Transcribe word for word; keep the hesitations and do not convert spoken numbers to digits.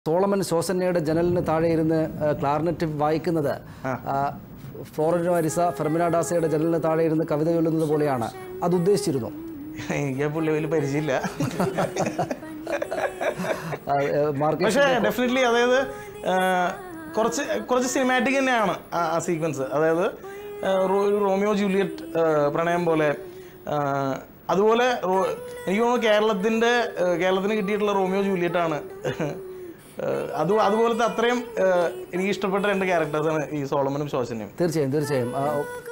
Solomon ശോസന്നയുടെ ജനലിന് താഴെ ഇരുന്ന് ക്ലാർനെറ്റ് വായിക്കുന്നത് ഫ്ലോറൻറ്റോ അരിസ ഫെർമിന ഡാസയുടെ ജനലിന് താഴെ ഇരുന്ന് കവിത ചൊല്ലുന്നത് പോലെയാണ്. അത് ഉദ്ദേശിച്ചിരുന്നു? എനിക്ക് പുള്ളി വലിയ പരിചയമില്ല. പക്ഷേ ഡെഫിനറ്റ്ലി അതായത് കുറച്ച് കുറച്ച് സിനിമാറ്റിക് തന്നെയാണ് ആ സീക്വൻസ്. അതായത് ഒരു റോമിയോ ജൂലിയറ്റ് പ്രണയം പോലെ. അതുപോലെ എനിക്ക് തോന്നുന്നു കേരളത്തിൻ്റെ കേരളത്തിന് കിട്ടിയിട്ടുള്ള റോമിയോ ജൂലിയറ്റാണ്. അത് അതുപോലത്തെ അത്രയും എനിക്ക് ഇഷ്ടപ്പെട്ട രണ്ട് ക്യാരക്ടേഴ്സാണ് ഈ സോളമനും ശോസനയും. തീർച്ചയായും തീർച്ചയായും